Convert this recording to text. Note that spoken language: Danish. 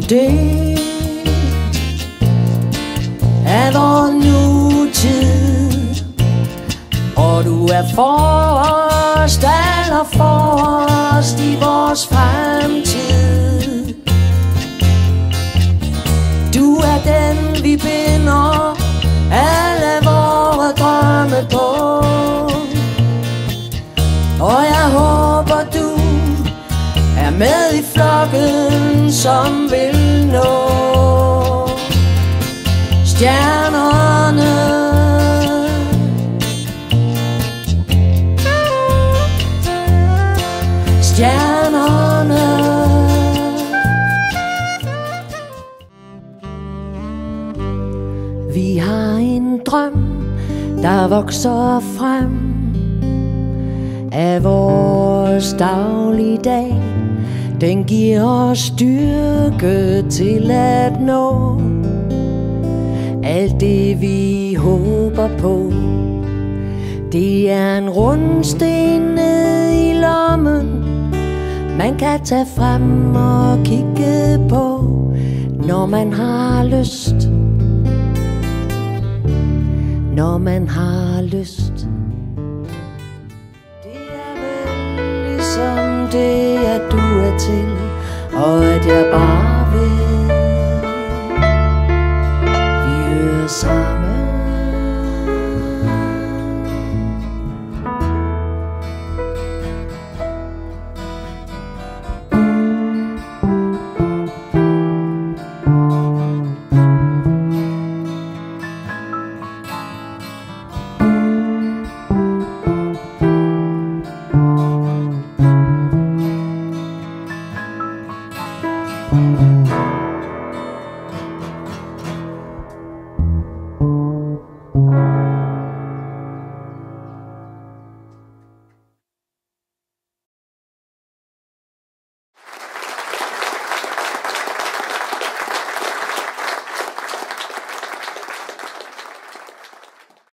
del af vor nutid, og du er forrest, allerforrest i vores fremtid. Du er den, vi binder alle vore drømme på, og jeg håber du er med i flokken, som vil nå stjernerne. Stjernerne. Vi har en drøm, der vokser frem af vores dagligdag. Den giver os styrke til at nå alt det vi håber på. Det er en rundsten ned i lommen, man kan tage frem og kigge på, når man har lyst. Når man har lyst. Det er vel ligesom det, at du er til, og at jeg bare